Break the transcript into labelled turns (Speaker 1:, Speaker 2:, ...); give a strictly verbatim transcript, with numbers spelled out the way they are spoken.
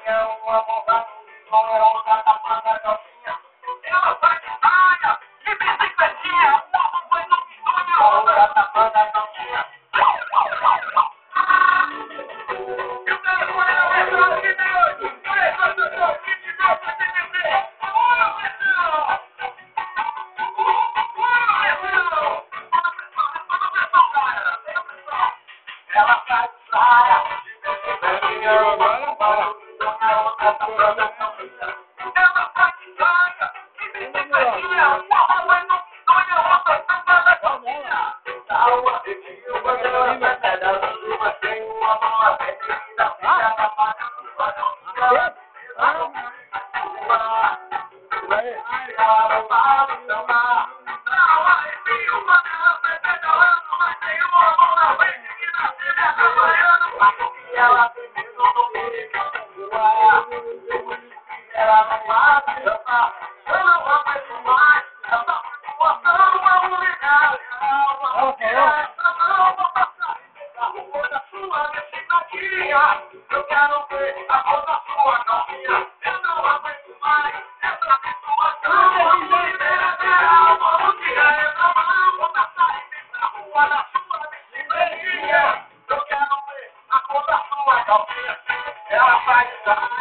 Speaker 1: Ela sai de saia, ela vai de saia, e me simpatia, uma roupa e não sonha, outra samba da calminha. Dá uma retinha, uma dela vai pedaço, uma tem uma bola, perdida, fica na faca, uma calminha. Ela não para de sambar, dá uma retinha, uma dela vai pedalando, mas tem uma bola, vem seguindo a filha, trabalhando, e ela primeiro não me ela não para de sambar, eu não aguento mais, essa situação é um legal, uma mulher, não vou passar, a rua da sua destinadinha, eu quero ver a cor da sua calminha, eu não aguento mais, essa situação é um legal, uma mulher, não vou passar na rua da sua destinadinha, eu quero ver a cor da sua calminha, ela sai de